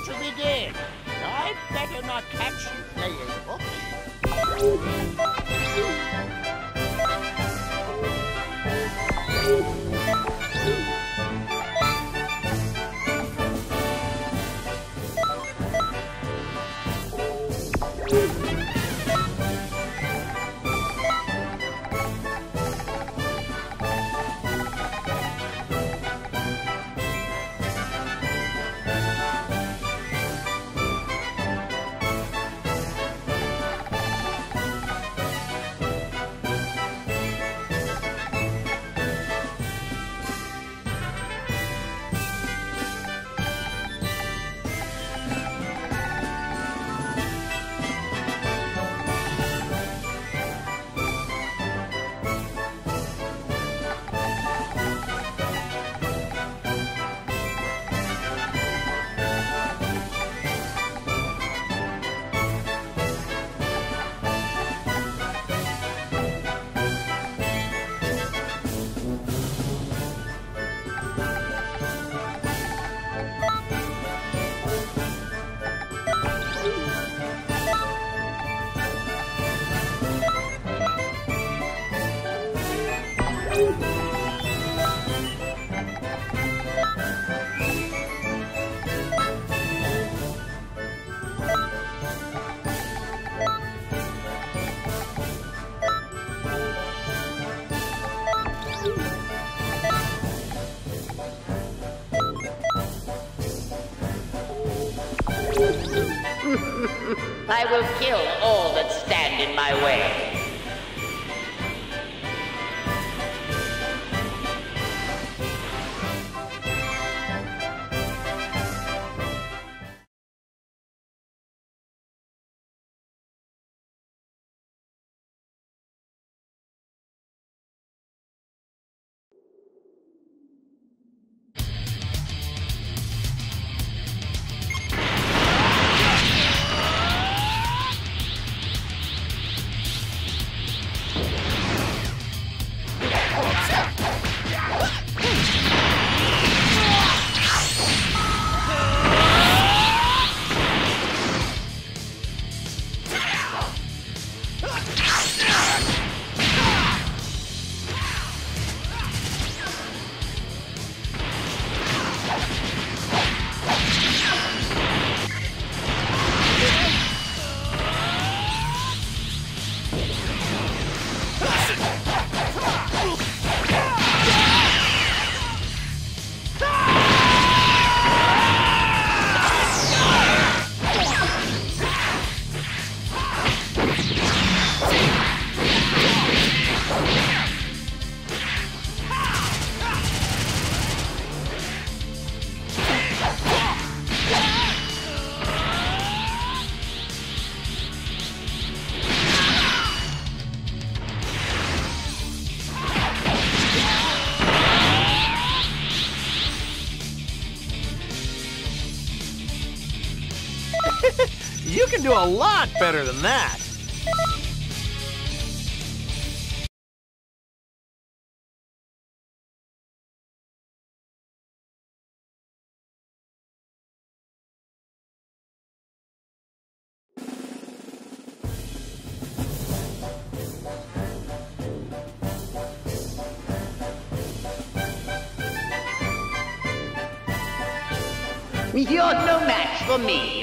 to begin. I'd better not catch you playing hooky. I will kill all that stand in my way. You can do a lot better than that. You're no match for me.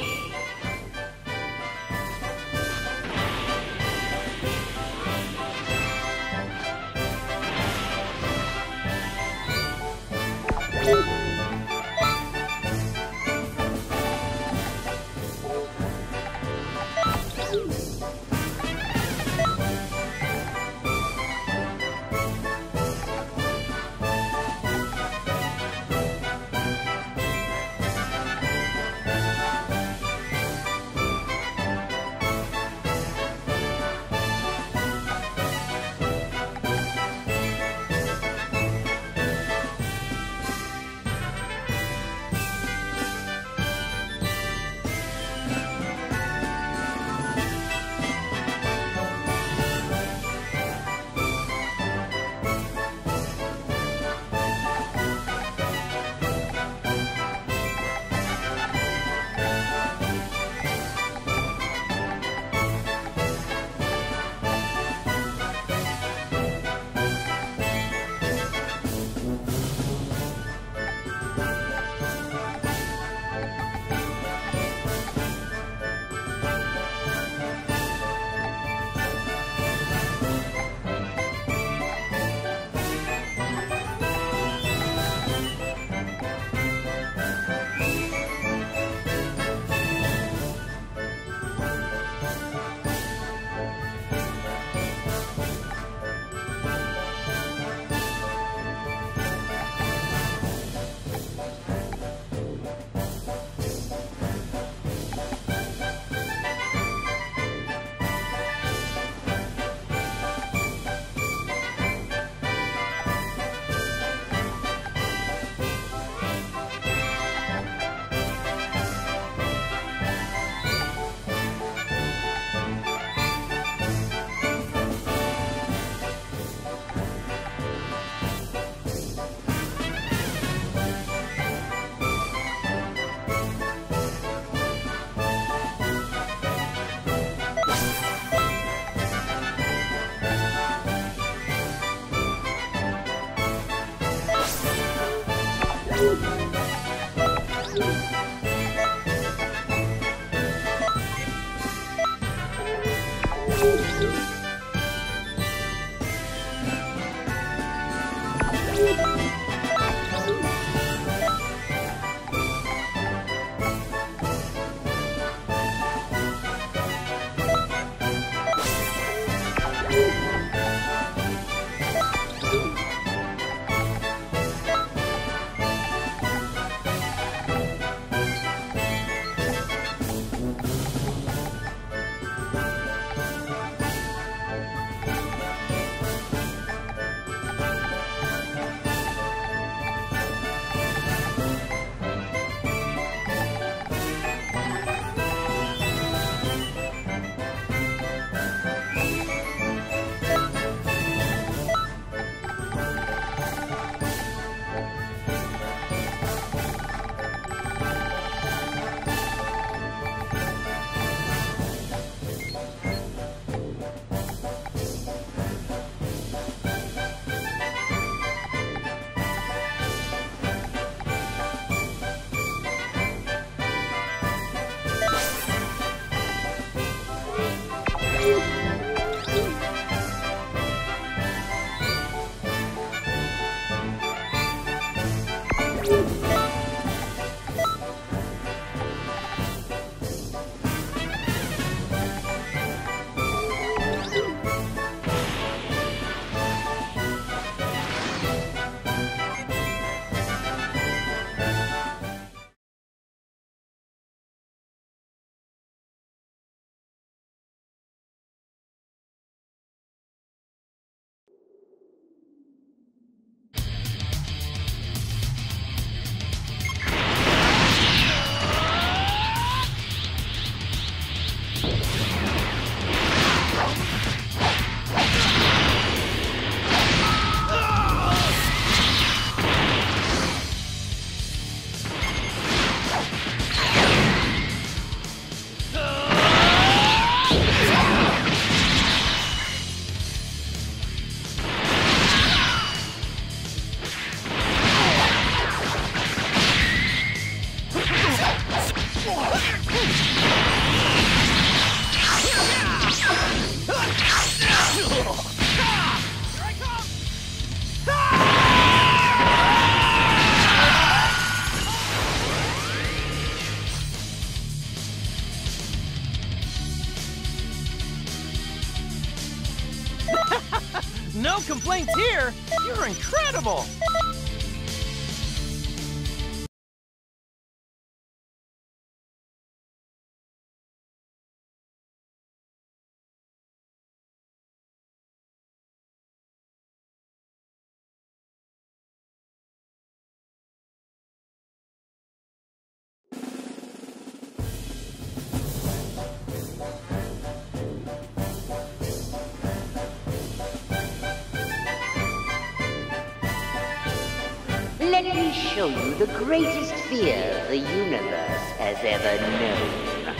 No complaints here! You're incredible! Let me show you the greatest fear the universe has ever known.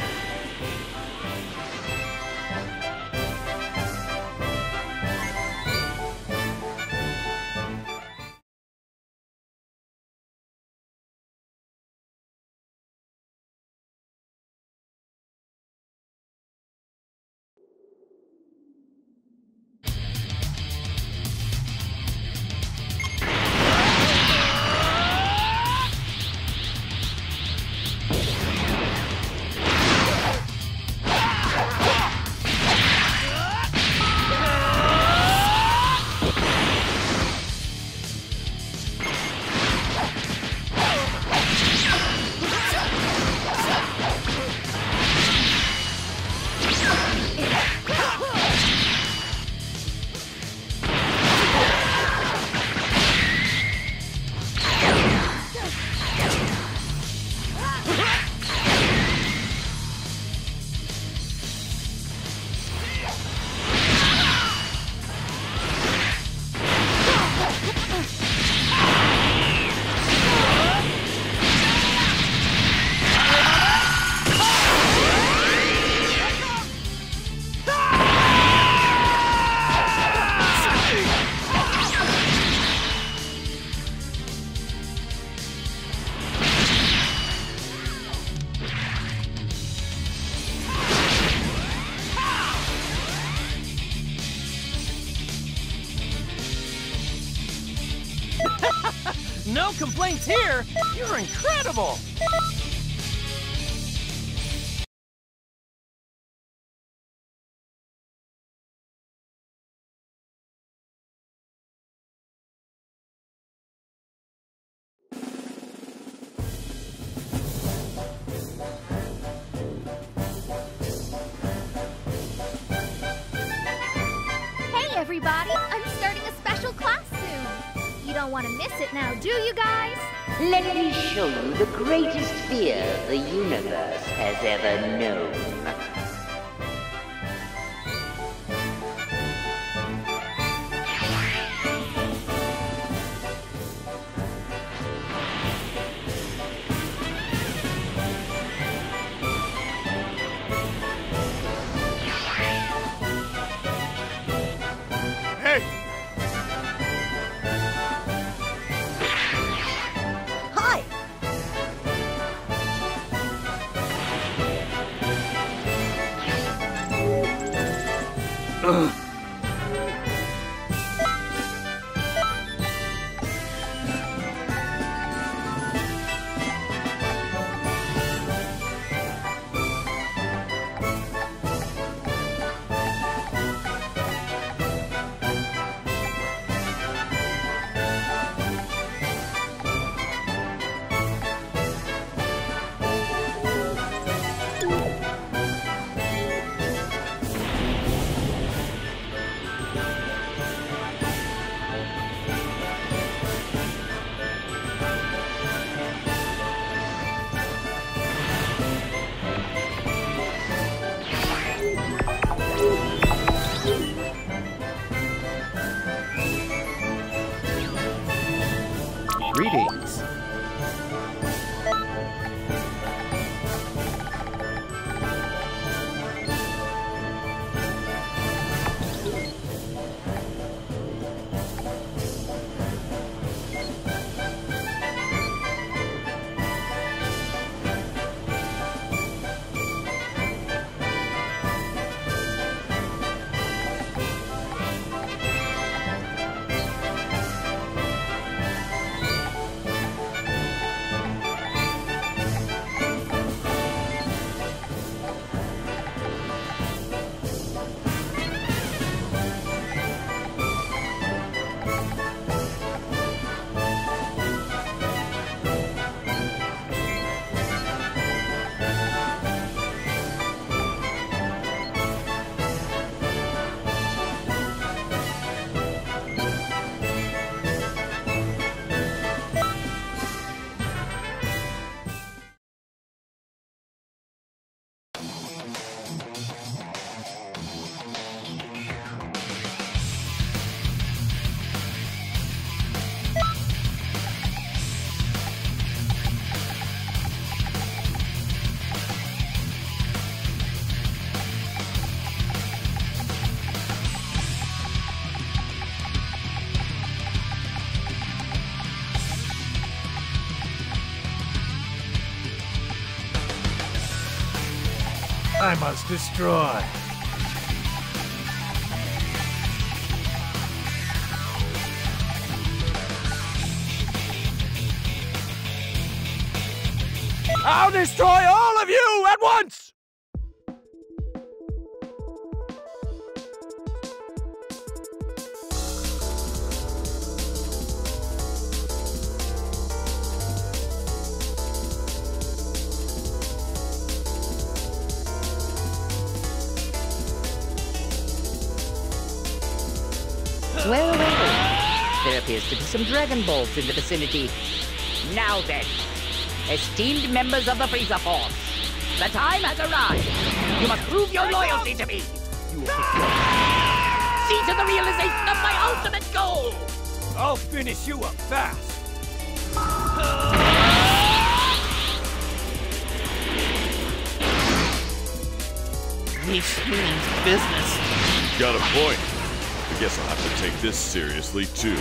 No complaints here! You're incredible! Hey everybody, I'm starting a special class soon. You don't want to miss it now, do you guys? Let me show you the greatest fear the universe has ever known. Hey! Hi! Greetings. I must destroy. I'll destroy all of you at once! Well, well, there appears to be some Dragon Balls in the vicinity. Now then, esteemed members of the Frieza Force, the time has arrived. You must prove your loyalty to me. You will see to the realization of my ultimate goal. I'll finish you up fast. This means business. Got a point. I guess I'll have to take this seriously, too.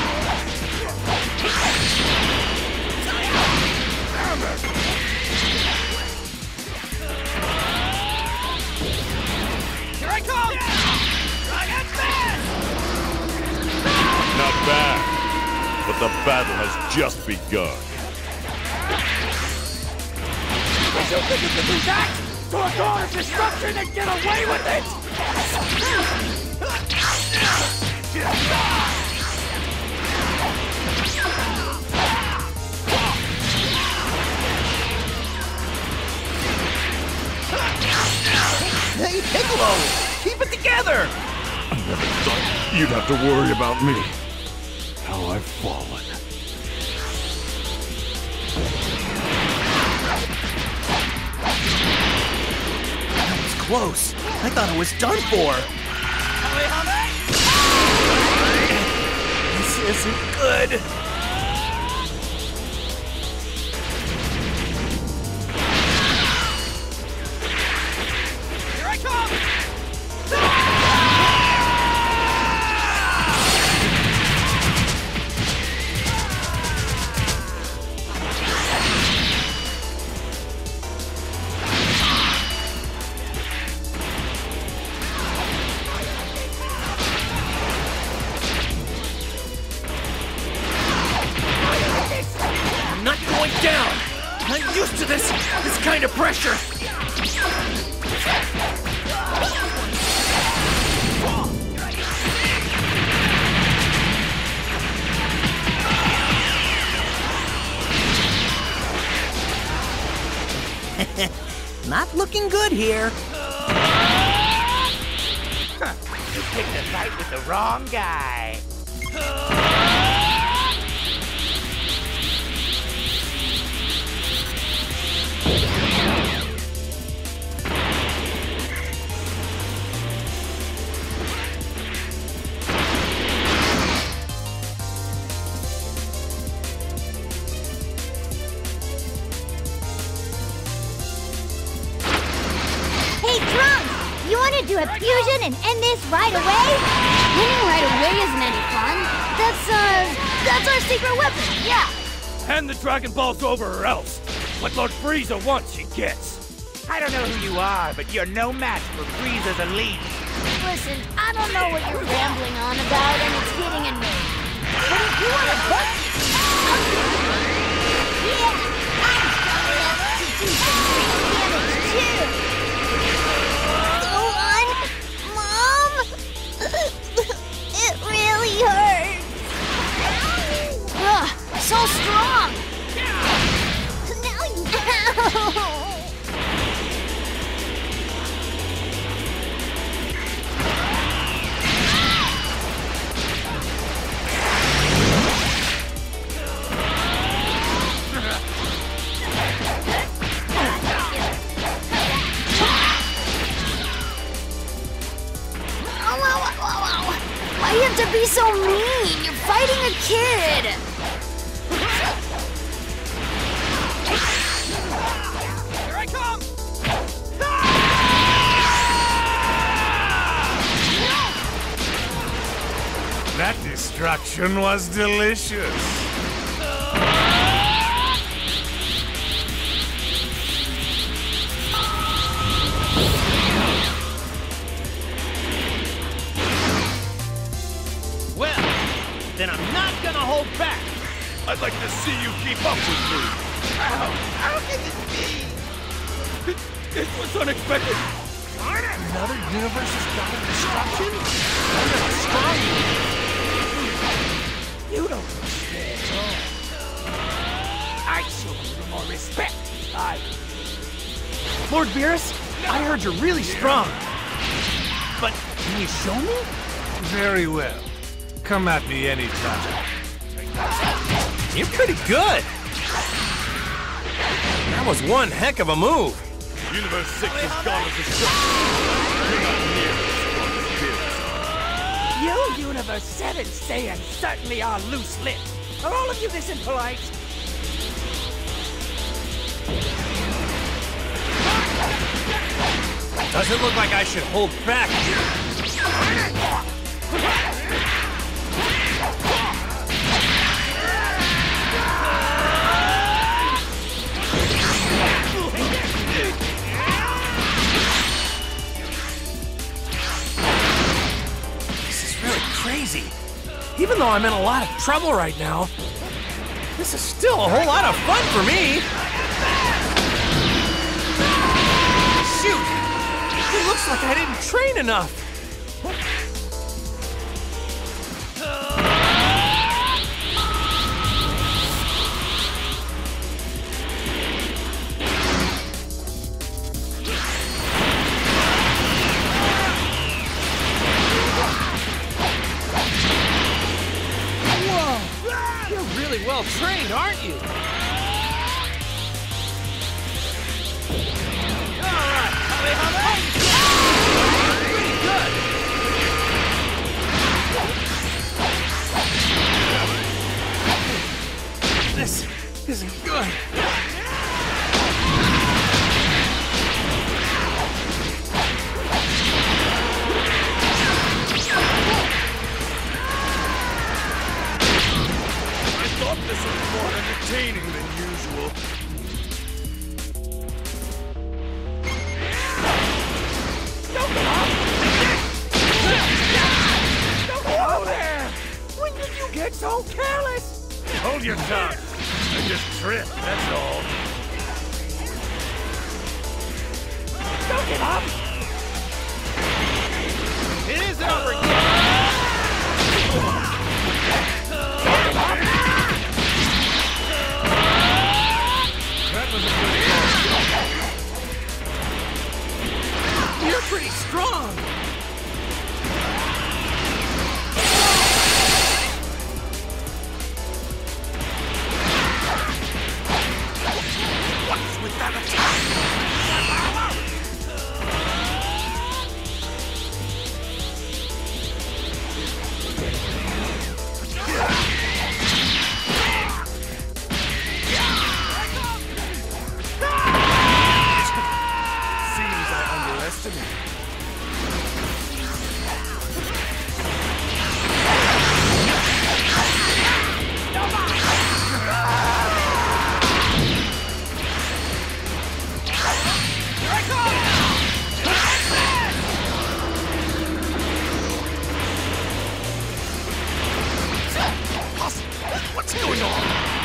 Here I come! Dragon Fist! Not bad. But the battle has just begun. Did you think you could do that? To a god of destruction and get away with it? Hey, Piccolo! Keep it together! I never thought you'd have to worry about me. How I've fallen. That was close. I thought it was done for. This isn't good. Down! I'm used to this kind of pressure! Not looking good here. You picked a fight with the wrong guy. You want to do a fusion and end this right away? Winning right away isn't any fun. That's our secret weapon, yeah. Hand the Dragon Balls over or else. What Lord Frieza wants, he gets. I don't know who you are, but you're no match for Frieza's elite. Listen, I don't know what you're rambling on about, and it's getting annoying. But if you want to put... Yeah, I'm strong enough to do some real damage, too. It hurts. Ugh, so strong. Now you. Why do you have to be so mean? You're fighting a kid! Here I come! That destruction was delicious. Then I'm not gonna hold back. I'd like to see you keep up with me. How can this be? This was unexpected. Another universe's god of destruction? Look how strong You don't understand. I'd show a little more respect. Lord Beerus, I heard you're really strong. But can you show me? Very well. Come at me anytime. You're pretty good. That was one heck of a move. Universe 6 is gone as destruction. You're not near as strong as Beerus. You Universe 7 Saiyans certainly are loose-lipped. Are all of you this impolite? Doesn't look like I should hold back. This is really crazy. Even though I'm in a lot of trouble right now, This is still a whole lot of fun for me! Shoot! It looks like I didn't train enough! Really well trained, aren't you? Alright, pretty good. This isn't good. This is more entertaining than usual. Don't go there! When did you get so careless? Hold your tongue. I just tripped, that's all. Don't give up! It isn't over yet! You're pretty strong! What's with that attack? What's going on?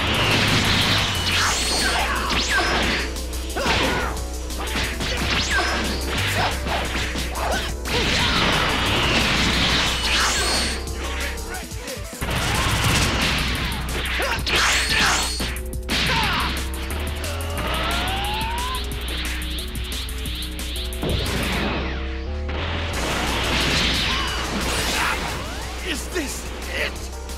Is this it?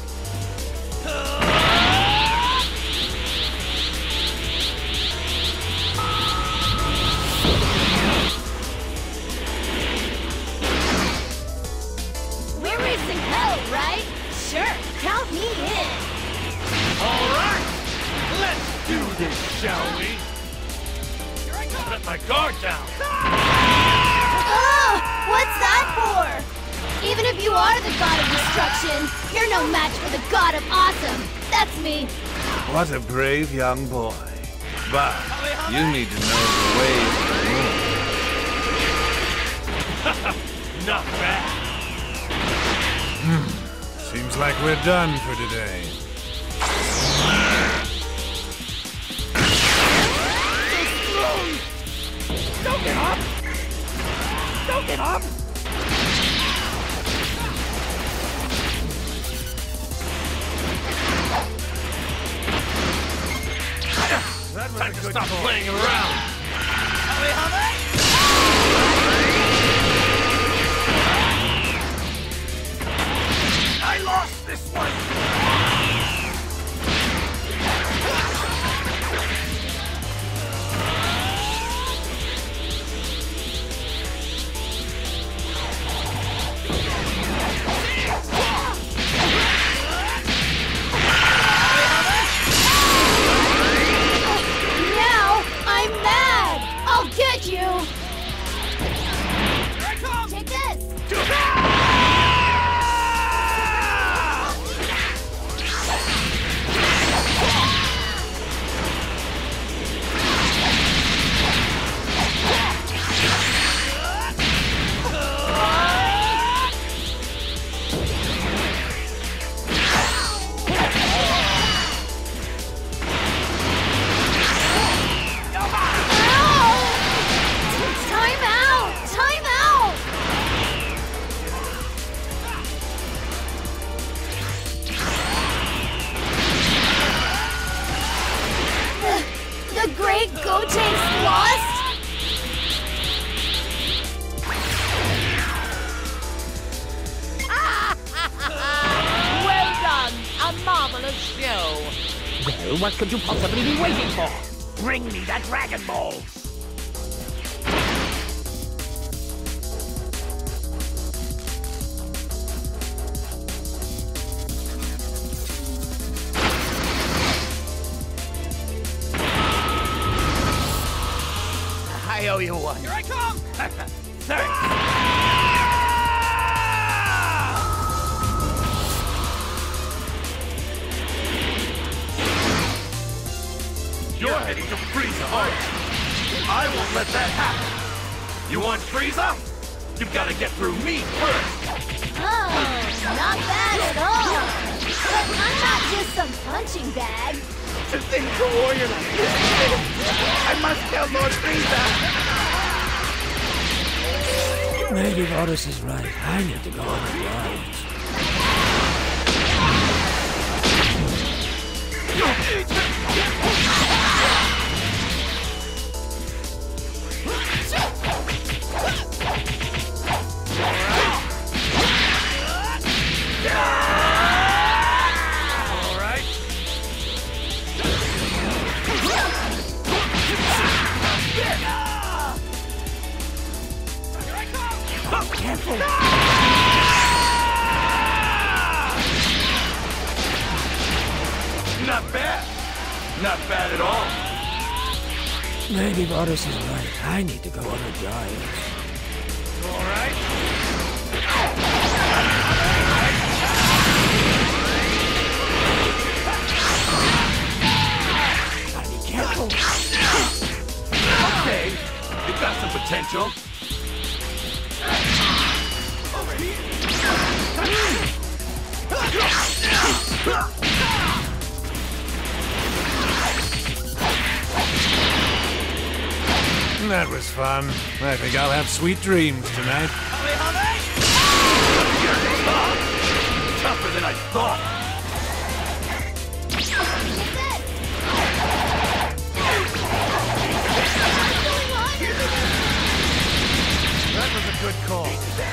We're racing hell, right? Sure, count me in. All right, let's do this, shall we? Let my guard down. Oh, what's that for? Even if you are the god of destruction, you're no match for the god of awesome. That's me. What a brave young boy. But you need to know the ways of the world. Not bad. Seems like we're done for today. Don't give up! Don't give up! Time to stop playing around. I lost this one. Now, I'm mad! I'll get you! Take this! Gotenks lost? Well done! A marvelous show! Well, what could you possibly be waiting for? Bring me that Dragon Ball! I owe you one. Here I come! Thanks! You're heading to Frieza, aren't you? I won't let that happen! You want Frieza? You've got to get through me first! Oh, not bad at all. But I'm not just some punching bag. To think a warrior like this, I must tell Lord Frieza. Maybe Varus is right. I need to go on a diet. Careful! Not bad! Not bad at all! Maybe Varus is right. I need to go on a diet. Alright? Gotta be careful. Okay, you've got some potential. That was fun. I think I'll have sweet dreams tonight. Tougher than I thought. That was a good call.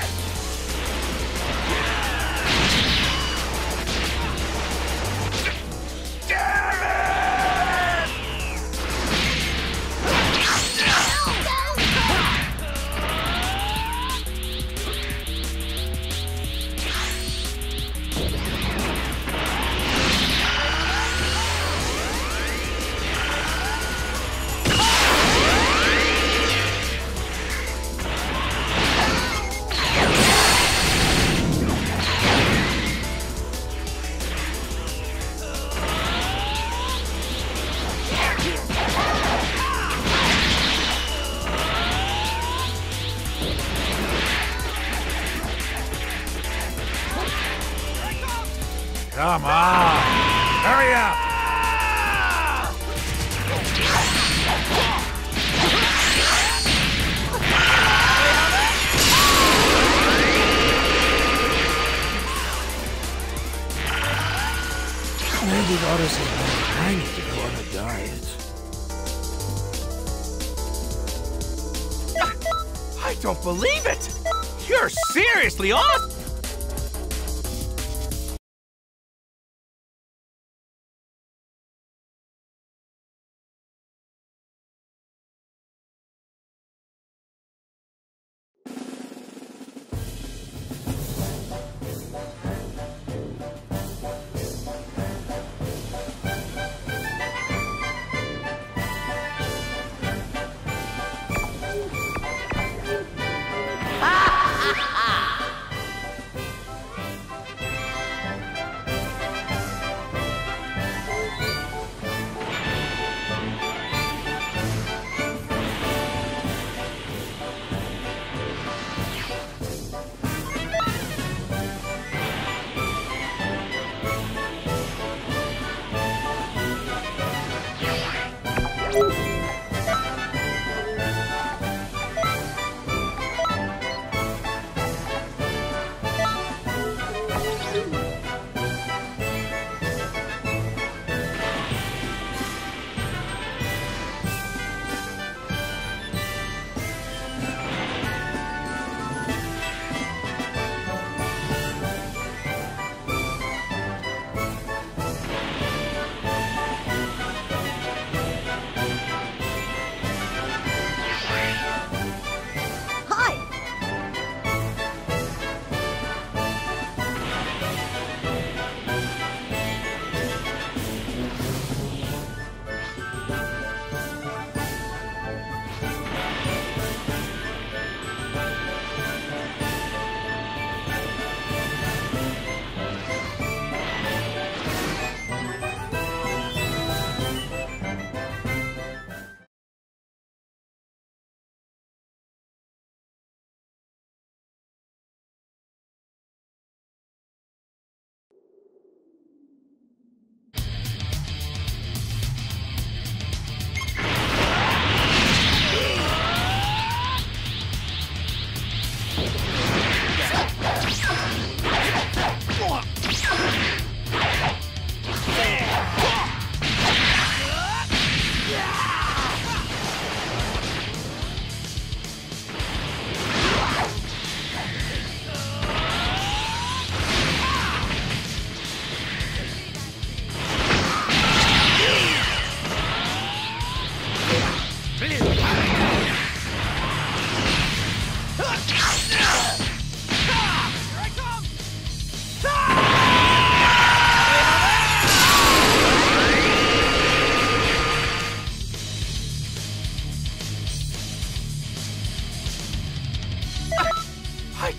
Come on! Hurry up! Maybe Varus is right. I need to go on a diet. I don't believe it! You're seriously awesome!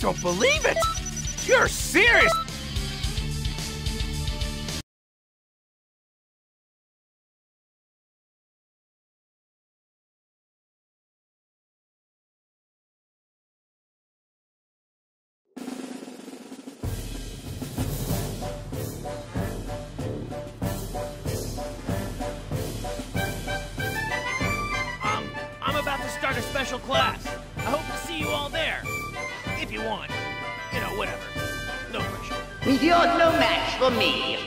don't believe it! You're serious! I'm about to start a special class. I hope to see you all there. If you want. You know, whatever. No pressure. You're no match for me.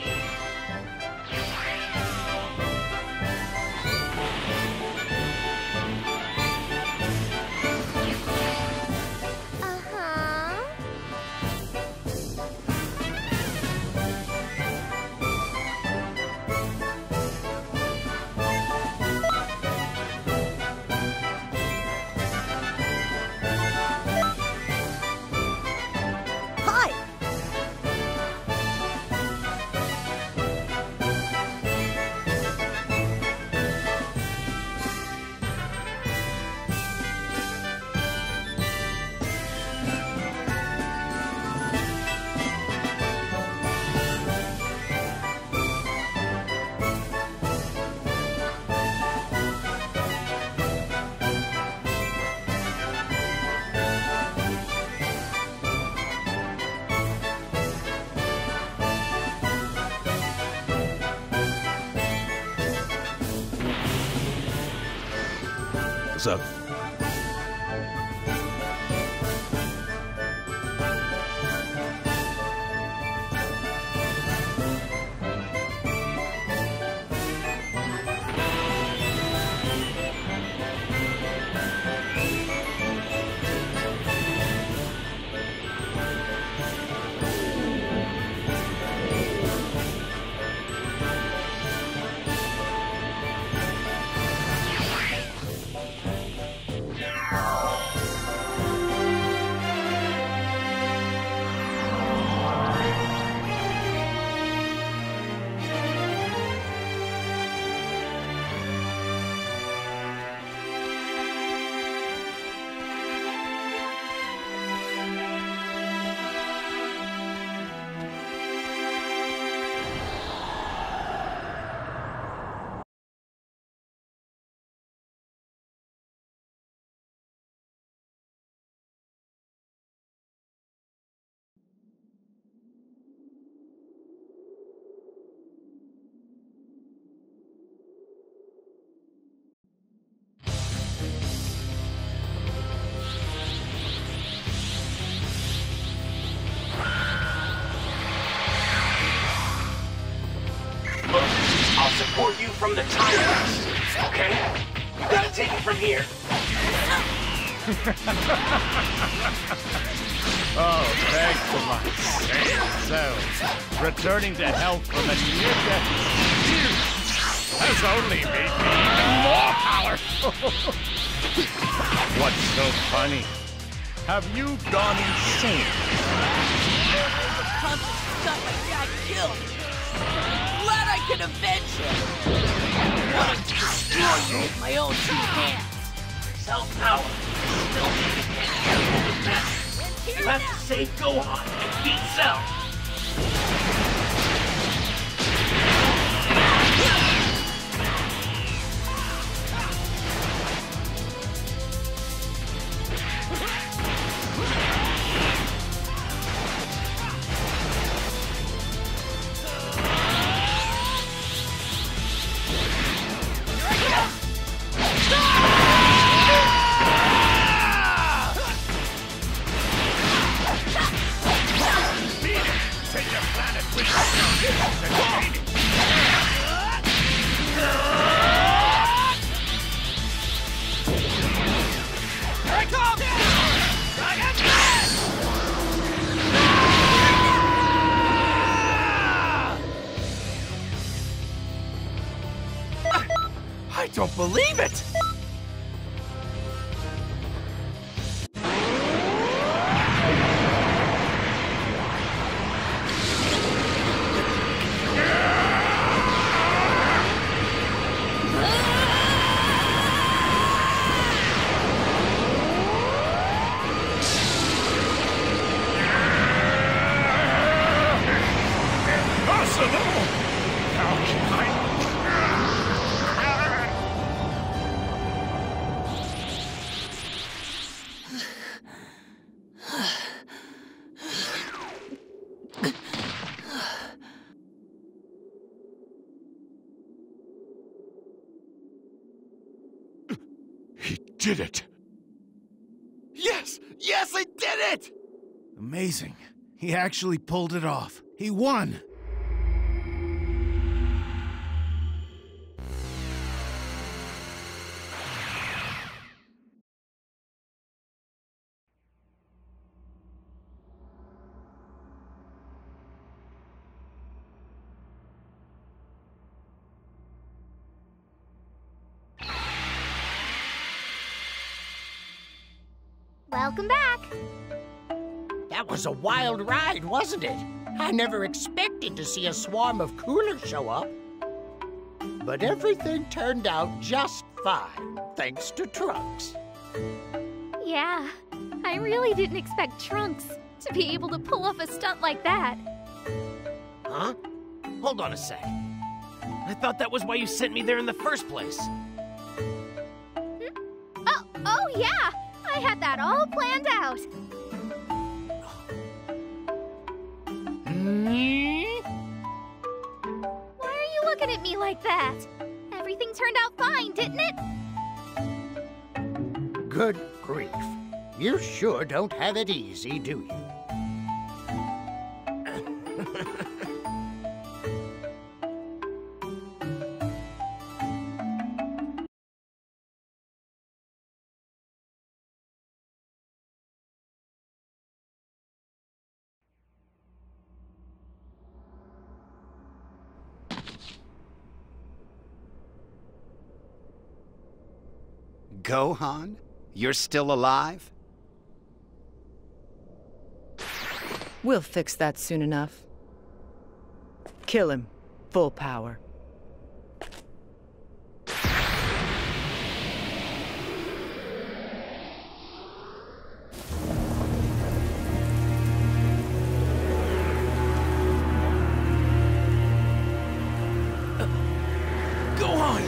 What's up? I'll support you from the time west, okay? You gotta take it from here. Oh, thanks so much. So, returning to health from a near-death experience has only made me even more powerful. What's so funny? Have you gone insane? The concept got my dad killed. Glad I can avenge him. Wanting to destroy you with my own two hands. Self-power. Still need to get careful with that. You have to save Gohan and beat Cell. I don't believe it! did it! Yes! Yes, I did it! Amazing. He actually pulled it off. He won! Welcome back. That was a wild ride, wasn't it? I never expected to see a swarm of coolers show up. But everything turned out just fine, thanks to Trunks. Yeah, I really didn't expect Trunks to be able to pull off a stunt like that. Huh? Hold on a sec. I thought that was why you sent me there in the first place. Oh yeah! I had that all planned out. Why are you looking at me like that? Everything turned out fine, didn't it? Good grief. You sure don't have it easy, do you? Gohan? You're still alive? We'll fix that soon enough. Kill him. Full power. Gohan!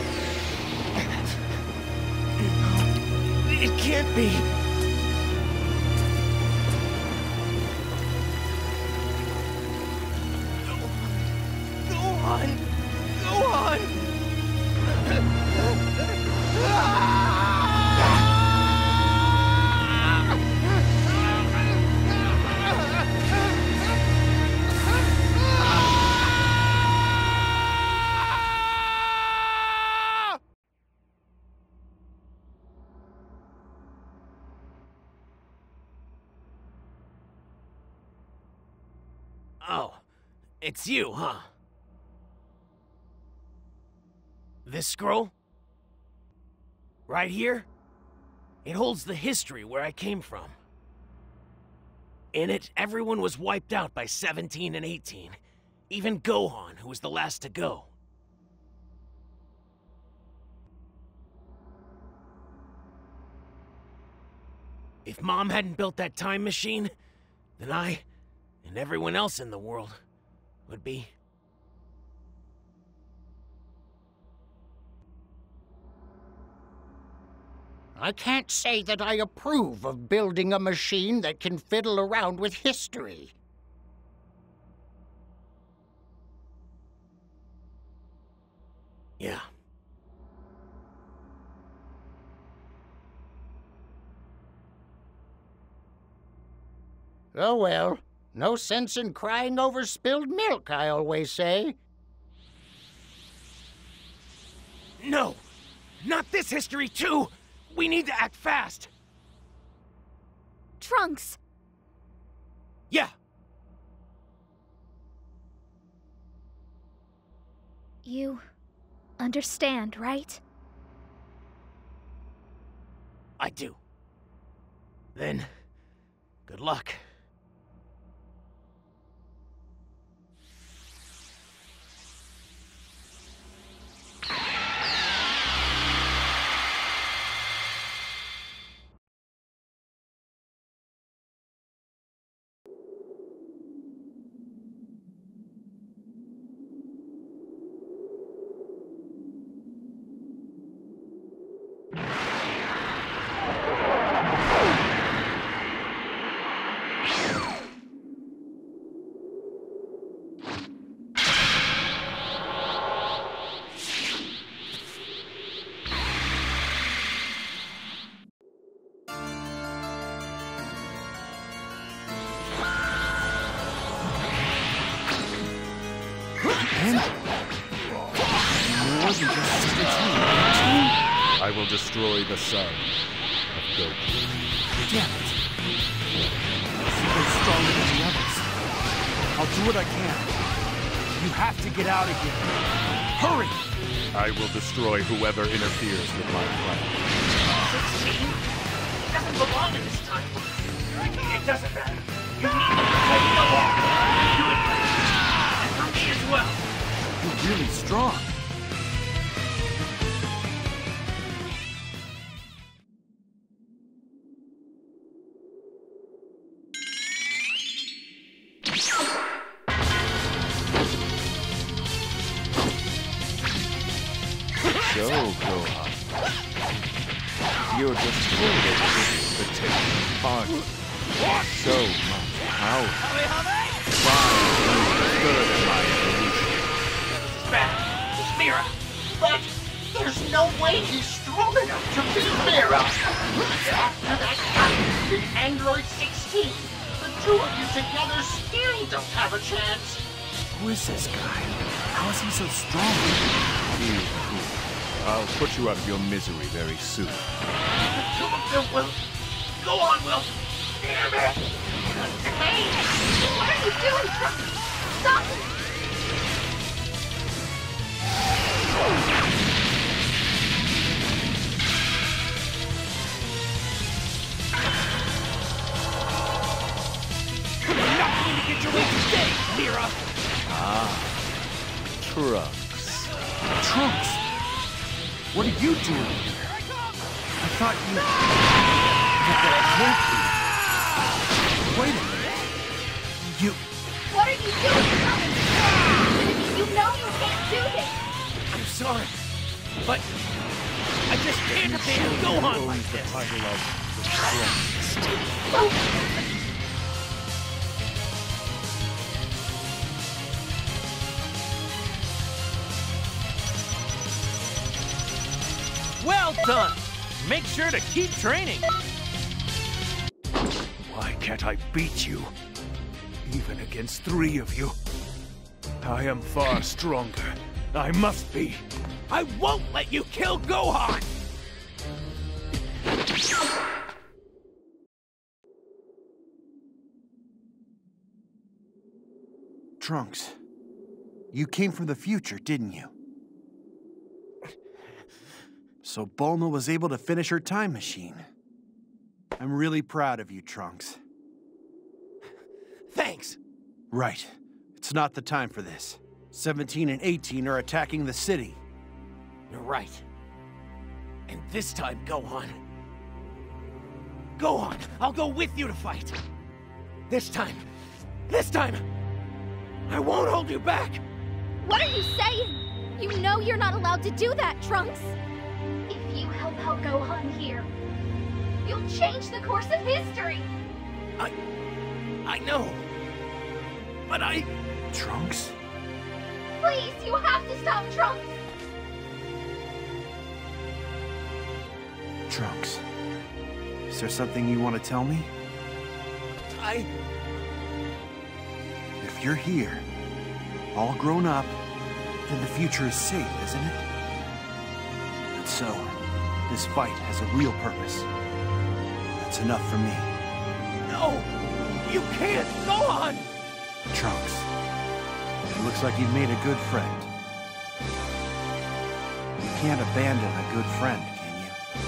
It can't be. Gohan! Gohan! Oh, it's you, huh? This scroll? Right here? It holds the history where I came from. In it, everyone was wiped out by 17 and 18. Even Gohan, who was the last to go. If Mom hadn't built that time machine, then I, and everyone else in the world, would be... I can't say that I approve of building a machine that can fiddle around with history. Yeah. Oh well, no sense in crying over spilled milk, I always say. No! Not this history, too! We need to act fast! Trunks! Yeah! You understand, right? I do. Then, good luck. again? More than just 17, 18? I will destroy the sun of Goku. Damn it. They're stronger than the others. I'll do what I can. You have to get out of here. Hurry! I will destroy whoever interferes with my plan. 16? It doesn't belong in this time. It doesn't matter. You need to protect the law. Do it for me. And for me as well. You're really strong. So, Gohan, you're just full of potential, aren't you? So much power. Far further than my evolution. This is bad. It's Mira. But there's no way he's strong enough to beat Mira. After that fight in Android 16, the two of you together still don't have a chance. Who is this guy? How is he so strong? I'll put you out of your misery very soon. The two of them will. Go on, Will. Damn it! Hey! What are you doing, Trunks? Stop it! You're not going to get your way today, Mira! Trunks. Trunks! What are you doing here? I thought you... That can't be. Wait a minute. You... What are you doing, Trunks? You know you can't do this! I'm sorry, but I just can't abandon Gohan like this. Title of the strongest. Well done! Make sure to keep training! Why can't I beat you? Even against 3 of you. I am far stronger. I must be. I won't let you kill Gohan! Trunks, you came from the future, didn't you? So Bulma was able to finish her time machine. I'm really proud of you, Trunks. Thanks! Right. It's not the time for this. 17 and 18 are attacking the city. You're right. And this time, Gohan. Gohan, I'll go with you to fight. This time, I won't hold you back! What are you saying? You know you're not allowed to do that, Trunks! If you help out Gohan here, you'll change the course of history! I know. But Trunks? Please, you have to stop Trunks! Trunks, is there something you want to tell me? If you're here, all grown up, then the future is safe, isn't it? And so, this fight has a real purpose. That's enough for me. no! You can't! Gohan! Trunks, it looks like you've made a good friend. You can't abandon a good friend, can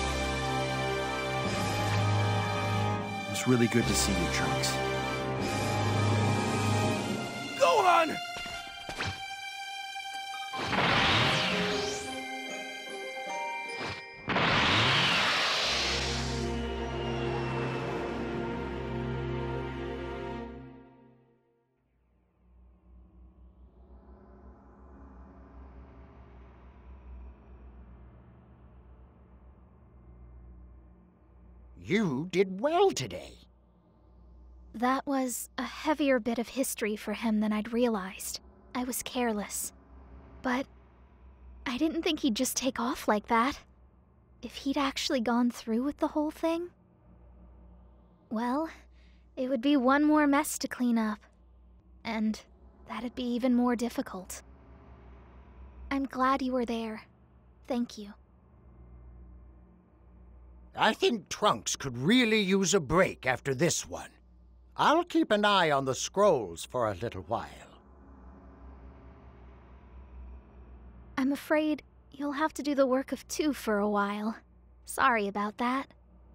you? It's really good to see you, Trunks. Gohan! You did well today. That was a heavier bit of history for him than I'd realized. I was careless. But I didn't think he'd just take off like that. If he'd actually gone through with the whole thing, well, it would be one more mess to clean up. And that'd be even more difficult. I'm glad you were there. Thank you. I think Trunks could really use a break after this one. I'll keep an eye on the scrolls for a little while. I'm afraid you'll have to do the work of two for a while. Sorry about that.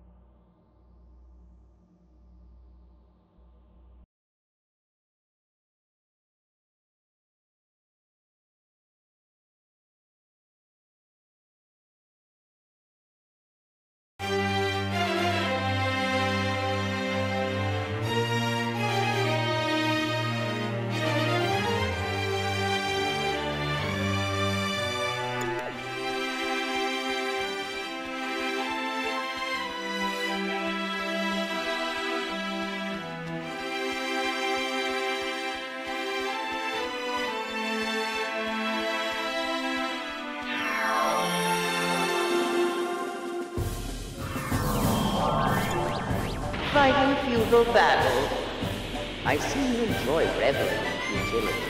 Fighting feudal battle. I see you enjoy reveling in futility.